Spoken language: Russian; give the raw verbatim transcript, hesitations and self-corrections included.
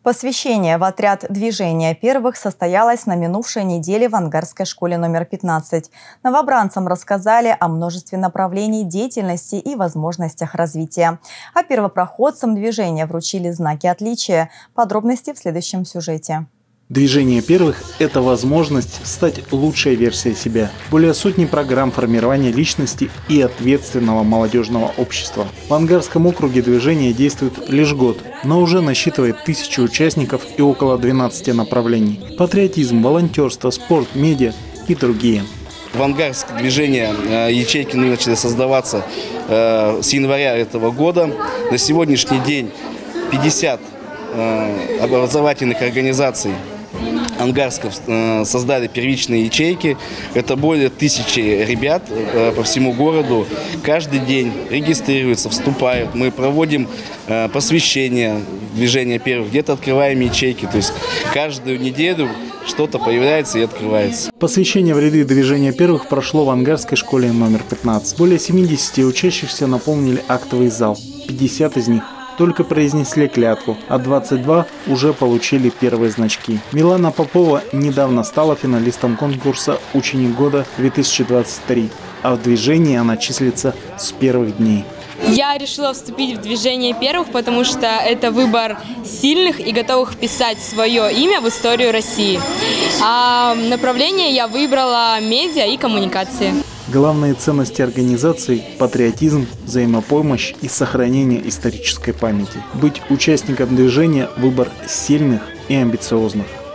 Посвящение в отряд движения первых состоялось на минувшей неделе в Ангарской школе номер пятнадцать. Новобранцам рассказали о множестве направлений деятельности и возможностях развития. А первопроходцам движения вручили знаки отличия. Подробности в следующем сюжете. Движение первых – это возможность стать лучшей версией себя. Более сотни программ формирования личности и ответственного молодежного общества. В Ангарском округе движение действует лишь год, но уже насчитывает тысячи участников и около двенадцати направлений. Патриотизм, волонтерство, спорт, медиа и другие. В Ангарском движении ячейки начали создаваться с января этого года. На сегодняшний день пятьдесят образовательных организаций Ангарского создали первичные ячейки. Это более тысячи ребят по всему городу. Каждый день регистрируются, вступают. Мы проводим посвящение движения первых, где-то открываем ячейки. То есть каждую неделю что-то появляется и открывается. Посвящение в ряды движения первых прошло в Ангарской школе номер пятнадцать. Более семидесяти учащихся наполнили актовый зал. пятьдесят из них только произнесли клятву, а двадцать два уже получили первые значки. Милана Попова недавно стала финалистом конкурса «Ученик года две тысячи двадцать три», а в движении она числится с первых дней. Я решила вступить в движение первых, потому что это выбор сильных и готовых вписать свое имя в историю России. А направление я выбрала медиа и коммуникации. Главные ценности организации – патриотизм, взаимопомощь и сохранение исторической памяти. Быть участником движения – выбор сильных и амбициозных.